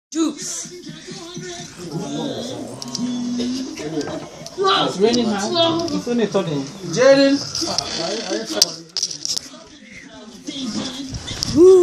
Juice. It's raining now. It's only turning. Jaden. Woo.